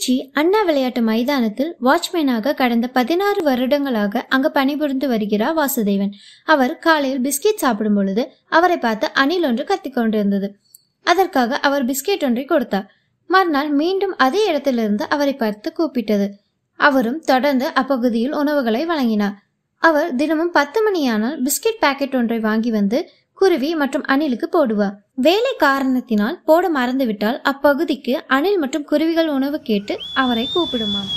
திருச்சி அண்ணா விளையாட்டு மைதானத்தில் வாட்ச்மேனாக கடந்த 16 வருடங்களாக அங்கு பணிபுரிந்து வருகிறார் வாசுதேவன். அவர் காலையில் பிஸ்கெட் சாப்பிடும் பொழுது அவரை பார்த்து அணில் ஒன்று கத்திக்கொண்டிருந்தது. அதற்காக அவர் பிஸ்கெட் ஒன்றை கொடுத்தார். மறுநாள் மீண்டும் அதே இடத்திலிருந்து அவரை பார்த்து கூப்பிட்டது. அவரும் தொடர்ந்து அப்பகுதியில் உணவுகளை வழங்கினார். அவர் தினமும் 10 மணியானால் பிஸ்கெட் பாக்கெட் ஒன்றை வாங்கி வந்து குருவி மற்றும் அணிலுக்கு போடுவார். வேலை காரணத்தினால் போட மறந்துவிட்டால் அப்பகுதிக்கு அணில் மற்றும் குருவிகள் உணவு கேட்டு அவரை கூப்பிடுமாம்.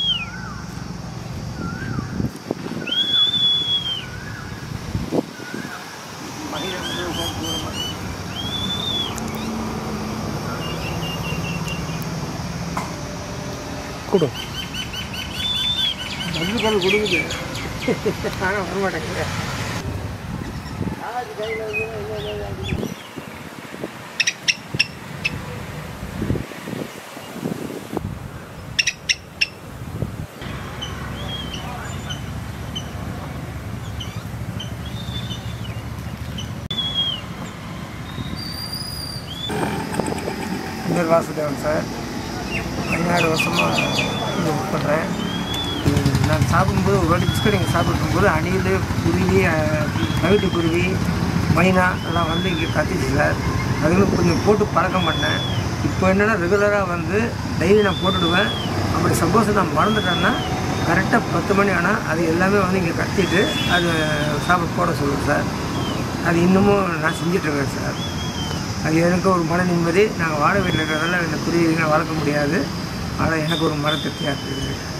வாசுதேவன் சார், 17 வருஷமாக இங்கே ஒர்க் பண்ணுறேன். நான் சாப்பிடும்போது ஒரு வாட்டி பிஸ்கட் இங்கே சாப்பிடும்போது அணில், குருவி, கவிட்டு குருவி, மைனா எல்லாம் வந்து இங்கே கத்திச்சு சார். அதுகளும் கொஞ்சம் போட்டு பழக்கம் பண்ணேன். இப்போ என்னென்னா ரெகுலராக வந்து டெய்லி நான் போட்டுடுவேன். அப்படி சப்போஸ் நான் மறந்துட்டேன்னா கரெக்டாக 10 மணி ஆனால் அது எல்லாமே வந்து இங்கே கத்திட்டு அது சாப்பிட போட சொல்லுவேன் சார். அது இன்னமும் நான் செஞ்சிட்ருக்கேன் சார். அது எனக்கு ஒரு மன நிம்மதி. நாங்கள் வாழ வீட்டில் இருக்கிறதால இந்த குருவிகளை வளர்க்க முடியாது. ஆனால் எனக்கு ஒரு மன திருப்தியாக இருக்குது.